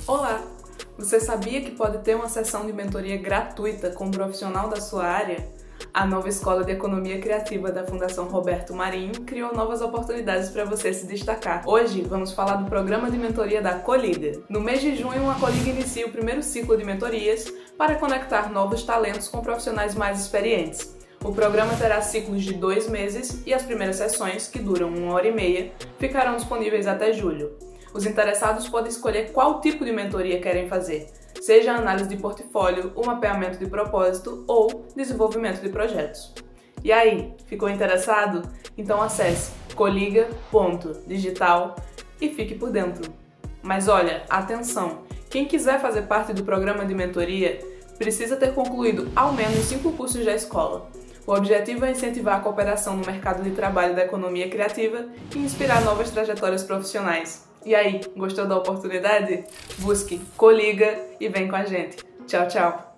Olá! Você sabia que pode ter uma sessão de mentoria gratuita com um profissional da sua área? A nova Escola de Economia Criativa da Fundação Roberto Marinho criou novas oportunidades para você se destacar. Hoje vamos falar do programa de mentoria da Coliga. No mês de junho, a Coliga inicia o primeiro ciclo de mentorias para conectar novos talentos com profissionais mais experientes. O programa terá ciclos de 2 meses e as primeiras sessões, que duram 1h30, ficarão disponíveis até julho. Os interessados podem escolher qual tipo de mentoria querem fazer, seja análise de portfólio, o mapeamento de propósito ou desenvolvimento de projetos. E aí, ficou interessado? Então acesse coliga.digital e fique por dentro. Mas olha, atenção! Quem quiser fazer parte do programa de mentoria precisa ter concluído ao menos 5 cursos da escola. O objetivo é incentivar a cooperação no mercado de trabalho da economia criativa e inspirar novas trajetórias profissionais. E aí, gostou da oportunidade? Busque Coliga e vem com a gente. Tchau, tchau!